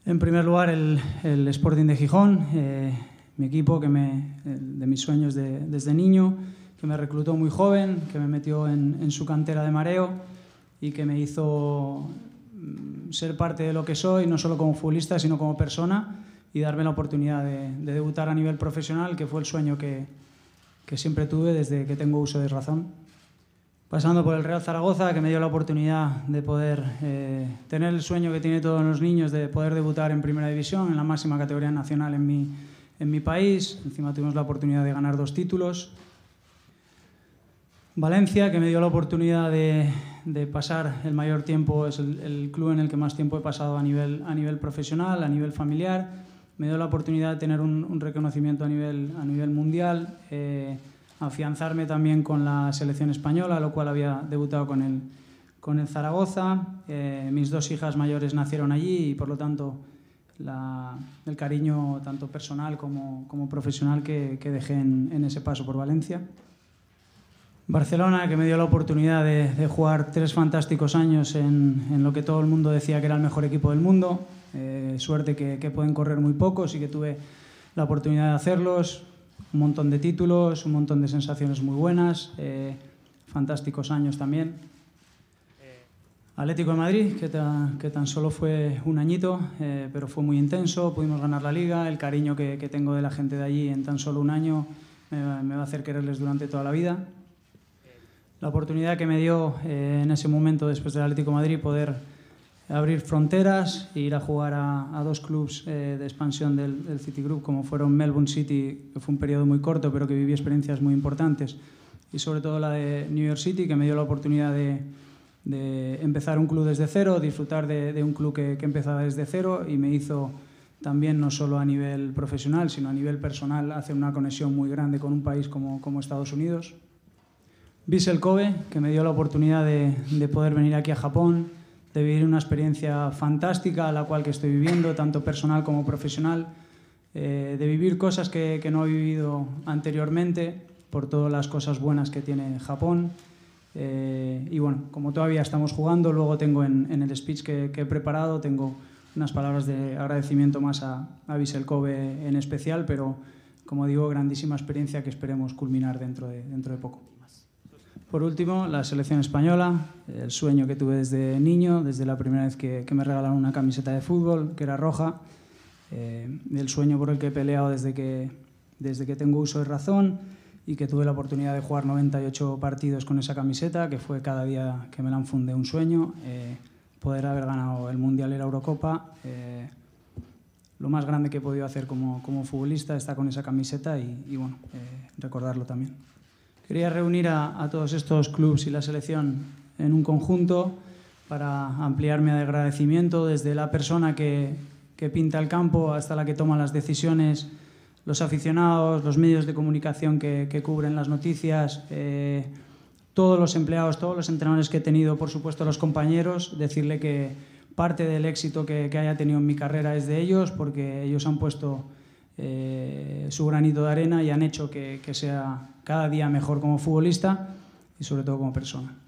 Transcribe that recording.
En primer lugar, el Sporting de Gijón, mi equipo de mis sueños desde niño, que me reclutó muy joven, que me metió en su cantera de mareo y que me hizo ser parte de lo que soy, no solo como futbolista, sino como persona, y darme la oportunidad de debutar a nivel profesional, que fue el sueño que siempre tuve desde que tengo uso de razón. Pasando por el Real Zaragoza, que me dio la oportunidad de poder tener el sueño que tienen todos los niños de poder debutar en Primera División, en la máxima categoría nacional en mi país. Encima tuvimos la oportunidad de ganar 2 títulos. Valencia, que me dio la oportunidad de pasar el mayor tiempo, es el club en el que más tiempo he pasado a nivel profesional, a nivel familiar. Me dio la oportunidad de tener un reconocimiento a nivel mundial, afianzarme también con la selección española, lo cual había debutado con el Zaragoza. Mis 2 hijas mayores nacieron allí y, por lo tanto, el cariño tanto personal como profesional que dejé en ese paso por Valencia. Barcelona, que me dio la oportunidad de jugar 3 fantásticos años en lo que todo el mundo decía que era el mejor equipo del mundo. Suerte que pueden correr muy pocos y que tuve la oportunidad de hacerlos. Un montón de títulos, un montón de sensaciones muy buenas, fantásticos años también. Atlético de Madrid, que tan solo fue un añito, pero fue muy intenso, pudimos ganar la Liga. El cariño que tengo de la gente de allí en tan solo un año me va a hacer quererles durante toda la vida. La oportunidad que me dio en ese momento, después del Atlético de Madrid, poder abrir fronteras e ir a jugar a 2 clubes de expansión del City Group, como fueron Melbourne City, que fue un periodo muy corto, pero que viví experiencias muy importantes, y sobre todo la de New York City, que me dio la oportunidad de empezar un club desde cero, disfrutar de un club que empezaba desde cero, y me hizo también, no solo a nivel profesional, sino a nivel personal, hacer una conexión muy grande con un país como Estados Unidos. Vissel Kobe, que me dio la oportunidad de poder venir aquí a Japón, de vivir una experiencia fantástica, la cual que estoy viviendo, tanto personal como profesional, de vivir cosas que no he vivido anteriormente, por todas las cosas buenas que tiene Japón. Y bueno, como todavía estamos jugando, luego tengo en el speech que he preparado, tengo unas palabras de agradecimiento más a Vissel Kobe en especial, pero, como digo, grandísima experiencia que esperemos culminar dentro de poco. Por último, la selección española, el sueño que tuve desde niño, desde la primera vez que me regalaron una camiseta de fútbol, que era roja, el sueño por el que he peleado desde que tengo uso de razón, y que tuve la oportunidad de jugar 98 partidos con esa camiseta, que fue cada día que me la enfundé un sueño, poder haber ganado el Mundial y la Eurocopa. Lo más grande que he podido hacer como futbolista está con esa camiseta y bueno, recordarlo también. Quería reunir a todos estos clubes y la selección en un conjunto para ampliar mi agradecimiento desde la persona que pinta el campo hasta la que toma las decisiones, los aficionados, los medios de comunicación que cubren las noticias, todos los empleados, todos los entrenadores que he tenido, por supuesto los compañeros, decirle que parte del éxito que haya tenido en mi carrera es de ellos, porque ellos han puesto su granito de arena y han hecho que sea cada día mejor como futbolista y sobre todo como persona.